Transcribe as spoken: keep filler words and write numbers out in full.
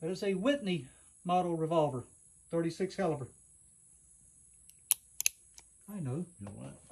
That is a Whitney model revolver, thirty-six caliber. I know. You know what?